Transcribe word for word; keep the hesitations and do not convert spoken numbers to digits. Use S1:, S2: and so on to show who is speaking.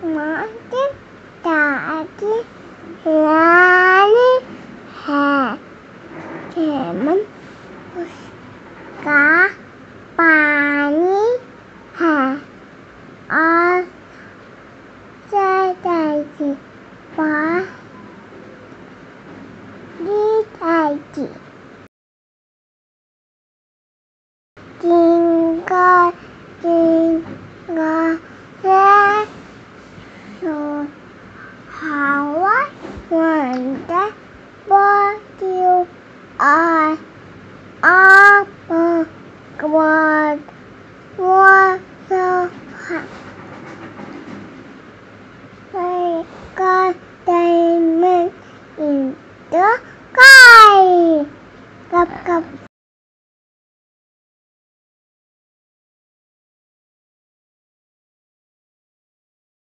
S1: माटी ताकि लाल है लेमन उसका पानी है और सदाई